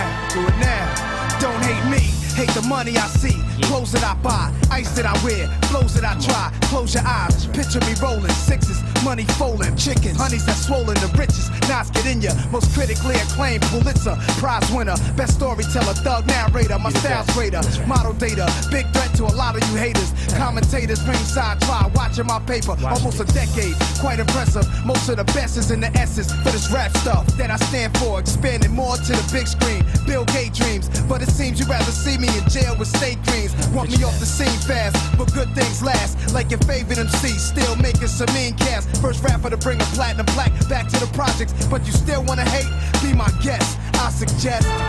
now, do it now. Don't hate me, hate the money I see. Clothes that I buy, ice that I wear, flows that I try. Close your eyes, picture me rolling sixes, money folding, chickens, honeys that swollen, the richest. Knots get in ya, most critically acclaimed Pulitzer Prize winner, best storyteller, thug narrator, my style's greater, model data, big threat to a lot of you haters. Commentators ringside try watching my paper, almost a decade, quite impressive. Most of the best is in the essence for this rap stuff that I stand for, expanding more to the big screen. Bill Gates dreams, but it seems you'd rather see me in jail with state dreams. Want me off the scene fast, but good things last. Like your favorite MC, still making some mean cash. First rapper to bring a platinum plaque back to the projects, but you still wanna hate? Be my guest, I suggest.